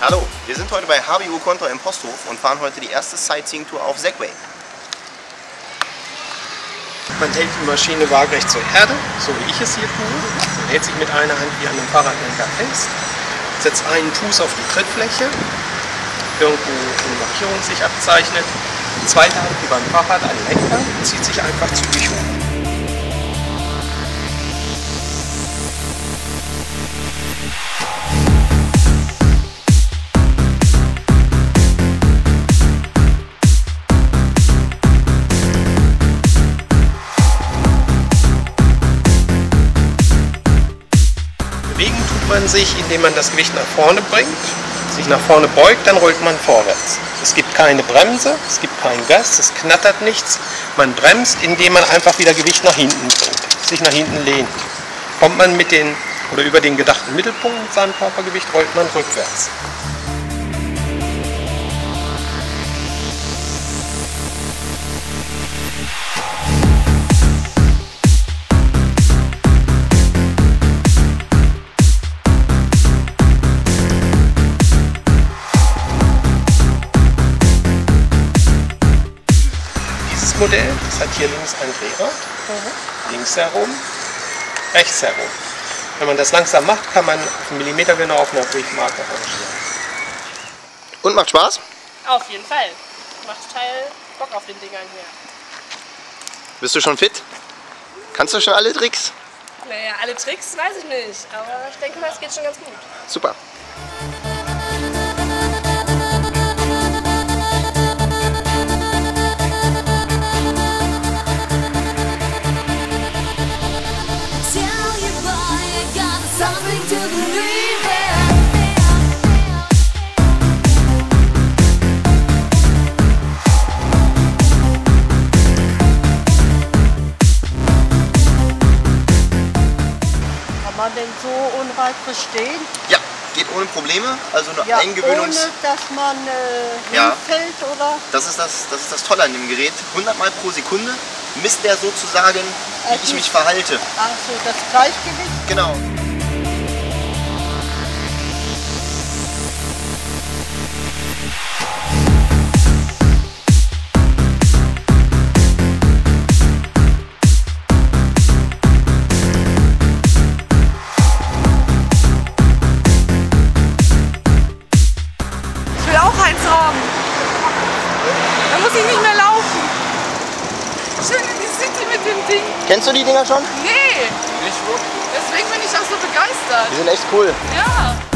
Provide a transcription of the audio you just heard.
Hallo, wir sind heute bei HBU Kontra im Posthof und fahren heute die erste Sightseeing-Tour auf Segway. Man hält die Maschine waagerecht zur Erde, so wie ich es hier tue. Man hält sich mit einer Hand wie an einem Fahrradlenker fest, setzt einen Fuß auf die Trittfläche, irgendwo eine Markierung sich abzeichnet. Die zweite Hand wie beim Fahrrad an den Lenker und zieht sich einfach zügig hoch. Bewegen tut man sich, indem man das Gewicht nach vorne bringt, sich nach vorne beugt, dann rollt man vorwärts. Es gibt keine Bremse, es gibt kein Gas, es knattert nichts. Man bremst, indem man einfach wieder Gewicht nach hinten bringt, sich nach hinten lehnt. Kommt man über den gedachten Mittelpunkt mit seinem Körpergewicht, rollt man rückwärts. Modell, das hat hier links ein Drehrad, links herum, rechts herum. Wenn man das langsam macht, kann man auf einen Millimeter genau auf einer Briefmarke rangieren. Und macht Spaß? Auf jeden Fall. Macht total Bock auf den Dingern hier. Bist du schon fit? Kannst du schon alle Tricks? Naja, alle Tricks weiß ich nicht, aber ich denke mal, es geht schon ganz gut. Super. Kann man denn so unreiflich stehen? Ja, geht ohne Probleme. Also eine Ja, Eingewöhnungs... ohne dass man Ja. hinfällt, oder? Das ist das Tolle an dem Gerät. 100 Mal pro Sekunde misst der sozusagen, wie ich mich verhalte. Also das Gleichgewicht? Genau. Ich will auch eins haben. Da muss ich nicht mehr laufen. Schön in die City mit dem Ding. Kennst du die Dinger schon? Nee. Deswegen bin ich auch so begeistert. Die sind echt cool. Ja.